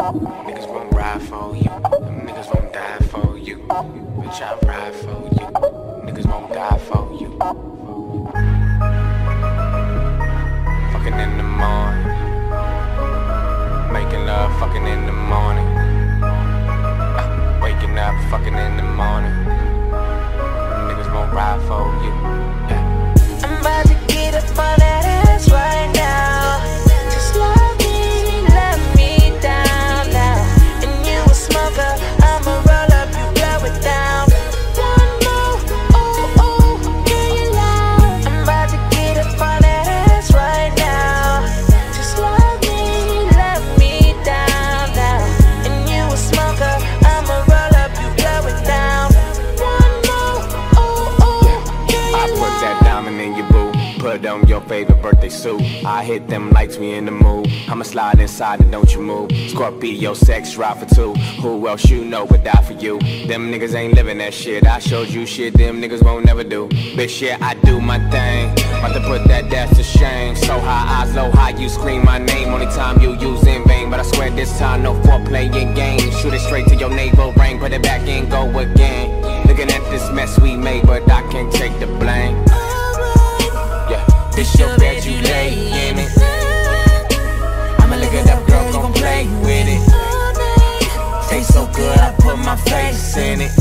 Niggas won't ride for you. Them niggas won't die for you. Bitch, I ride for you. Niggas won't die for you. Fucking in the morning. Making love, fucking in the morning. Waking up, fucking in the morning. Niggas won't ride for you. Yeah. I'm about to get up on that ass right now. Just love me, let me down now. And you a smoker, I'ma roll up, you blow it down. One more, ooh, ooh, get you loud. I'm about to get up on that ass right now. Just love me, let me down now. And you a smoker, I'ma roll up, you blow it down. One more, ooh, ooh, get you loud. I put that diamond in your boo. Put on your favorite birthday suit. I hit them lights, we in the mood. I'ma slide inside and don't you move. Scorpio sex drive for two. Who else you know would die for you? Them niggas ain't living that shit. I showed you shit them niggas won't never do. Bitch, yeah, I do my thing. About to put that dash to shame. So high, eyes low, high, you scream my name. Only time you use in vain. But I swear this time no foreplay in game. Shoot it straight to your navel ring. Put it back in, go again. Looking at this mess we made, but I can't take the blame. This your bed, you lay in it. I'ma look it up, girl, gon' play with it. Taste so good, I put my face in it.